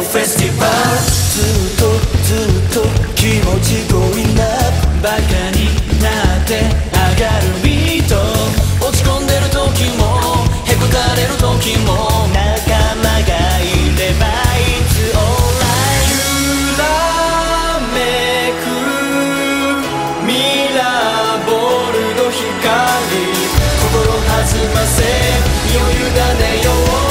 フェスティバル。ずっと気持ち濃いな。バカになって上がるビート。落ち込んでる時もへこたれる時も仲間がいれば It's alright。 揺らめくミラーボールの光、心弾ませ身を委ねよう。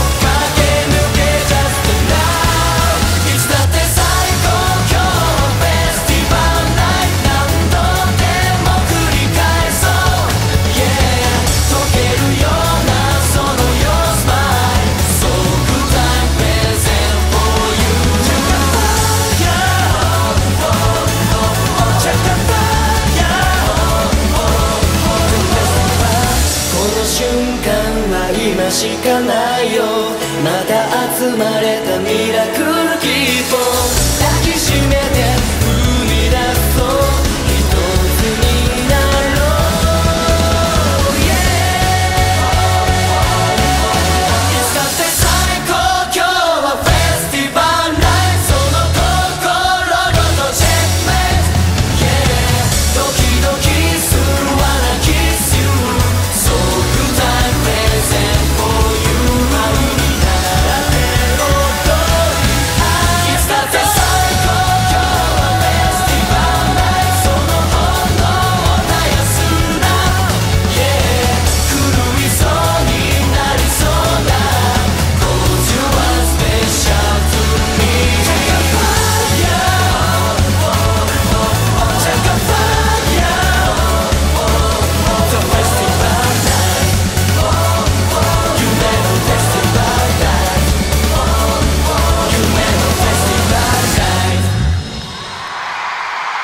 今しかないよ。また集まれたミラクルキーポー。